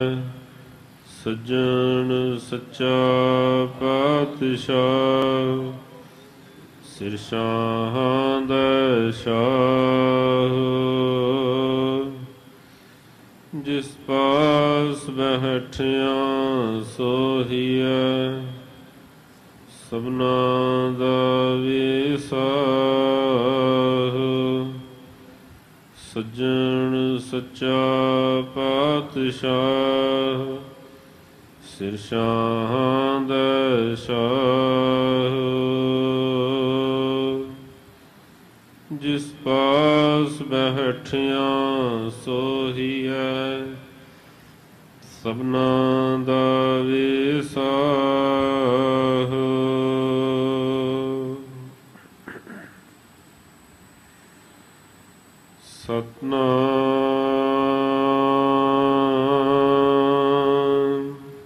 ਸੱਜਣ ਸੱਚਾ ਪਾਤਸ਼ਾਹ ਸਿਰ ਸ਼ਾਹਾਂ ਦਾ ਸ਼ਾਹ ਜਿਸ ਪਾਸ ਬੈਠਿਆ ਸੋਹੀਐ ਸਭਨਾ ਦਾ ਵਿਸਾਹ ਸੱਜਣ ਸੱਚਾ ਪਾਤਸ਼ਾਹ ਸਿਰ ਸ਼ਾਹਾਂ ਦਾ ਸ਼ਾਹ ਜਿਸ ਪਾਸ ਬੈਠਿਆ ਸੋਹੀਐ ਸਭਨਾ ਦਾ ਵਿਸਾਹ ਸਤਨਾਮ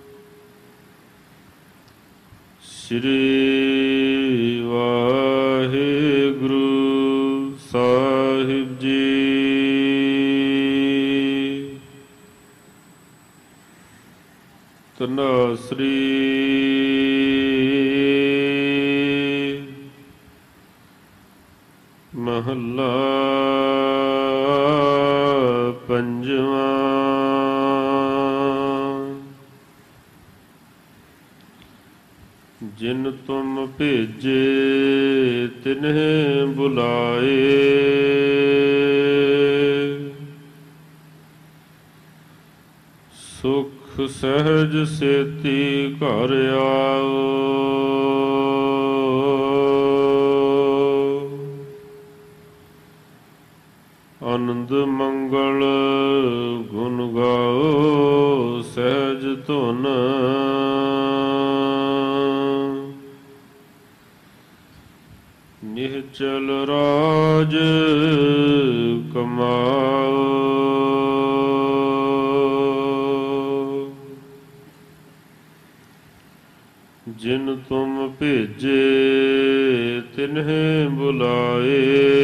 ਸ੍ਰੀ ਵਾਹਿਗੁਰੂ ਸਾਹਿਬ ਜੀ। ਧੰਨਾਸਰੀ ਮਹੱਲਾ ਪੰਜਵਾਂ। ਜਿਨ ਤੁਮ ਭੇਜੇ ਤਿਨਹਿ ਬੁਲਾਏ ਸੁਖ ਸਹਿਜ ਸੇਤੀ ਘਰ ਆਓ ਆਨੰਦ ਮੰਗਲ ਗੁਣ ਗਾਓ ਸਹਿਜ ਧੁਨ ਨਿਹਚਲ ਰਾਜ ਕਮਾਓ ਜਿਨ ਤੁਮ ਭੇਜੇ ਤਿਨਹਿ ਬੁਲਾਏ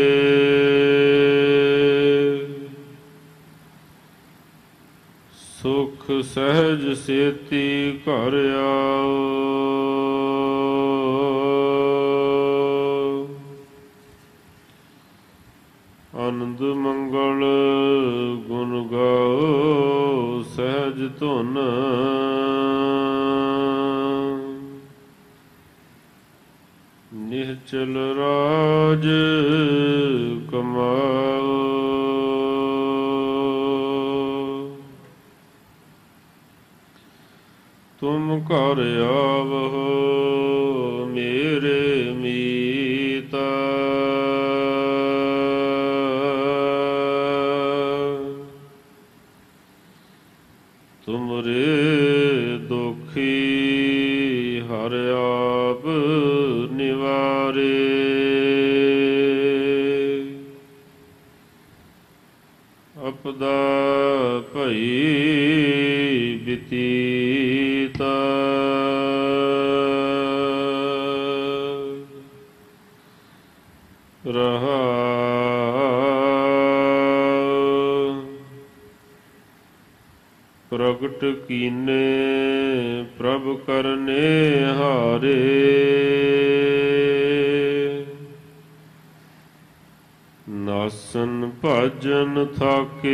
ਸੁਖ ਸਹਿਜ ਸੇਤੀ ਘਰ ਆਓ ਆਨੰਦ ਮੰਗਲ ਗੁਣ ਗਾਓ ਸਹਿਜ ਧੁਨ ਨਿਹਚਲ ਰਾਜ ਕਮਾਓ ਤੁਮ ਘਰ ਆਵਹੁ ਮੇਰੇ ਮੀਤਾ ਤੁਮਰੇ ਦੁਖੀ ਹਰਿ ਆਪ ਨਿਵਾਰੇ ਅਪਦਾ ਭਈ ਬੀਤੀਤਾ ਰਹਾਉ ਪ੍ਰਗਟ ਕੀਨੇ ਪ੍ਰਭ ਕਰਨੇ ਹਾਰੇ ਨਾਸਨ ਭਜਨ ਥਾਕੇ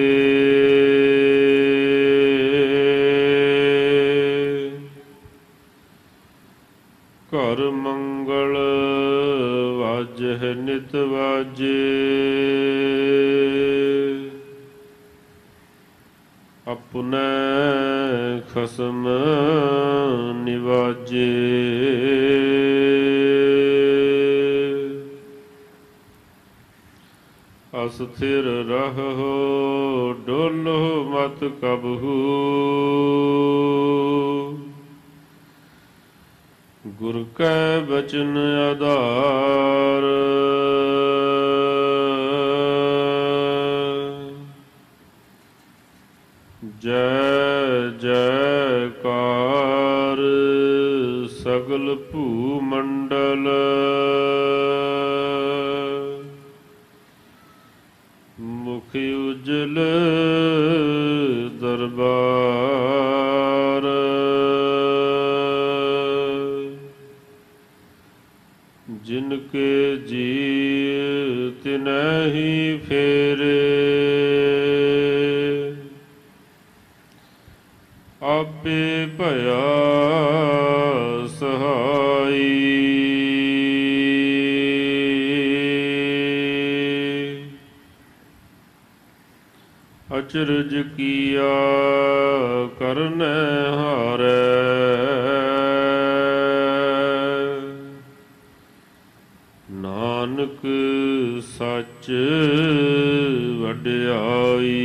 ਘਰ ਮੰਗਲ ਵਾਜਹਿ ਨਿਤ ਵਾਜੇ ਆਪਣੇ ਖਸਮ ਨਿਵਾਜੇ ਅਸਥਿਰ ਰਹੋ ਡੋਲੋ ਮਤ ਕਬਹੂ ਗੁਰ ਕੈ ਬਚਨ ਆਧਾਰ ਜੈ ਜੈਕਾਰ ਸਗਲ ਭੂ ਮੰਡਲ ਮੁਖ ਉਜਲ ਦਰਬਾਰ जिनके जी तिनहि फेरे आपे भया सहाई अचरज किया करन हारै नानक सच वड्याई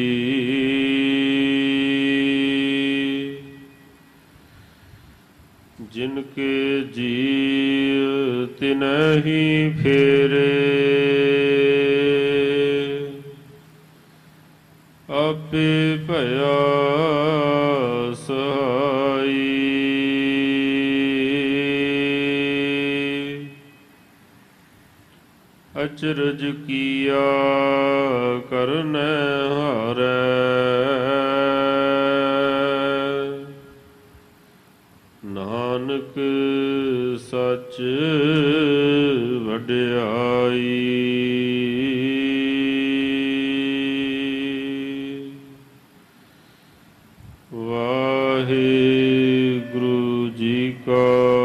जिनके जीव तिनहि फेरे आपे भया सहाई अचरज किया करन हारै नानक सच वड्याई वाहिगुरु जी का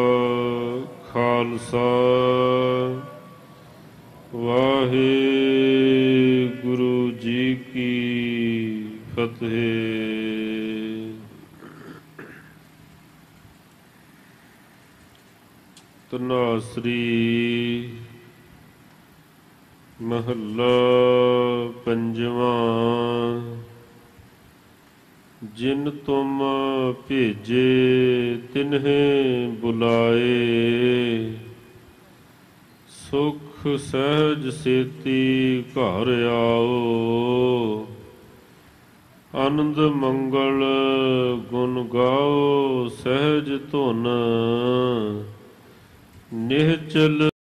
खालसा वाहिगुरु जी की फतेह। ਧਨਾਸਰੀ ਮਹੱਲਾ ਪੰਜਵਾਂ। ਜਿਨ ਤੁਮ ਭੇਜੇ ਤਿਨਹਿ ਬੁਲਾਏ ਸੁਖ ਸਹਿਜ ਸੇਤੀ ਘਰ ਆਓ ਆਨੰਦ ਮੰਗਲ ਗੁਣ ਗਾਓ ਸਹਿਜ ਧੁਨ ਨਿਹਚਲ